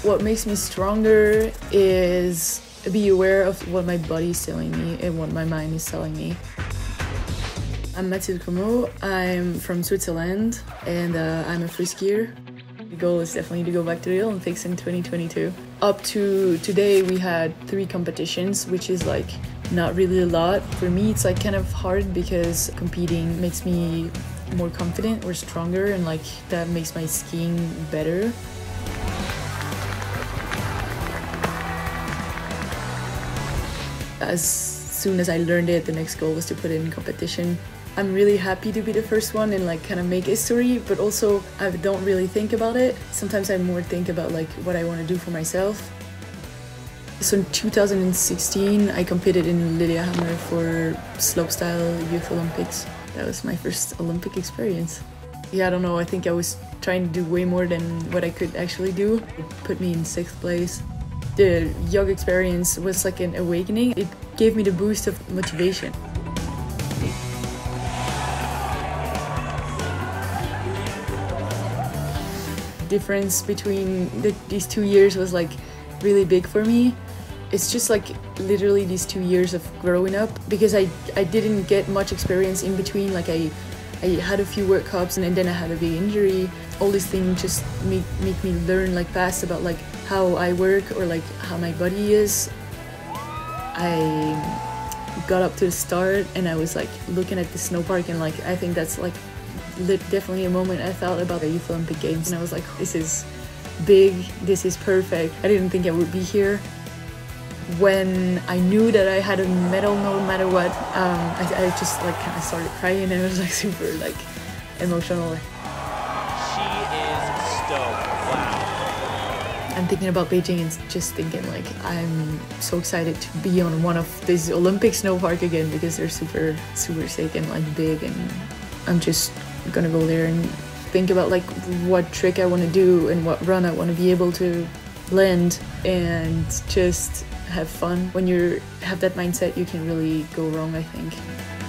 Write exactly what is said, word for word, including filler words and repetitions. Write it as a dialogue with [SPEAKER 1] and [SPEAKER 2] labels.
[SPEAKER 1] What makes me stronger is be aware of what my body is telling me and what my mind is telling me. I'm Mathilde Gremaud. I'm from Switzerland and uh, I'm a free skier. The goal is definitely to go back to the Olympics in twenty twenty-two. Up to today we had three competitions, which is like not really a lot. For me it's like kind of hard because competing makes me more confident or stronger, and like that makes my skiing better. As soon as I learned it, the next goal was to put it in competition. I'm really happy to be the first one and like kind of make history, but also I don't really think about it. Sometimes I more think about like what I want to do for myself. So in two thousand sixteen, I competed in Lillehammer for slopestyle Youth Olympics. That was my first Olympic experience. Yeah, I don't know, I think I was trying to do way more than what I could actually do. It put me in sixth place. The yoga experience was like an awakening. It gave me the boost of motivation. The difference between the, these two years was like really big for me. It's just like literally these two years of growing up, because I, I didn't get much experience in between. Like I, I had a few World Cups and then I had a big injury. All these things just make, make me learn like fast about like how I work or like how my body is. I got up to the start and I was like looking at the snow park, and like I think that's like definitely a moment I thought about the Youth Olympic Games, and I was like, this is big, this is perfect. I didn't think I would be here. When I knew that I had a medal no matter what, um, I, I just like kind of started crying, and I was like super like emotional.
[SPEAKER 2] She is stoked. Wow.
[SPEAKER 1] I'm thinking about Beijing and just thinking like I'm so excited to be on one of these Olympic snow park again, because they're super super sick and like big, and I'm just gonna go there and think about like what trick I want to do and what run I want to be able to land, and just have fun. When you have that mindset, you can really go wrong, I think.